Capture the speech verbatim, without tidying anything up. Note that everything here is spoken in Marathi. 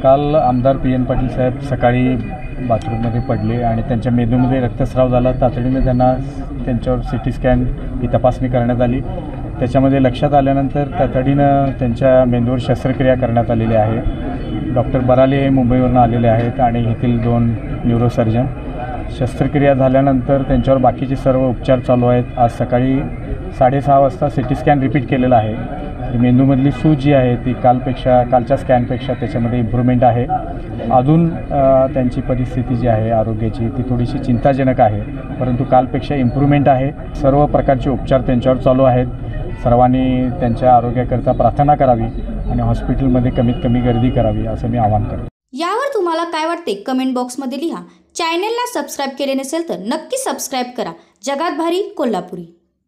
काल आमदार पी एन पाटील साहेब सकाळी बाथरूममध्ये पडले आणि त्यांच्या मेंदूमध्ये रक्तस्राव झाला। तातडीने त्यांना त्यांच्यावर सी टी स्कॅन ही तपासणी करण्यात आली। त्याच्यामध्ये लक्षात आल्यानंतर तातडीनं त्यांच्या मेंदूवर शस्त्रक्रिया करण्यात आलेली आहे। डॉक्टर बराले हे मुंबईवरून आलेले आहेत आणि येथील दोन न्यूरोसर्जन। शस्त्रक्रिया झाल्यानंतर त्यांच्यावर बाकीचे सर्व उपचार चालू आहेत। आज सकाळी साडेसहा वाजता सी टी स्कॅन रिपीट केलेला आहे। मेंदूमधली सूज जी आहे ती कालपेक्षा कालच्या स्कॅनपेक्षा त्याच्यामध्ये इम्प्रूव्हमेंट आहे। अजून त्यांची परिस्थिती जी आहे आरोग्याची ती थोडीशी चिंताजनक आहे, परंतु कालपेक्षा इम्प्रूव्हमेंट आहे। सर्व प्रकारचे उपचार त्यांच्यावर चालू आहेत। सर्वांनी त्यांच्या आरोग्याकरता प्रार्थना करावी आणि हॉस्पिटलमध्ये कमीत कमी गर्दी करावी असं मी आवाहन करतो। यावर तुम्हाला काय वाटते कमेंट बॉक्समध्ये लिहा। चॅनलला सबस्क्राईब केले नसेल तर नक्की सबस्क्राईब करा। जगात भारी कोल्हापुरी।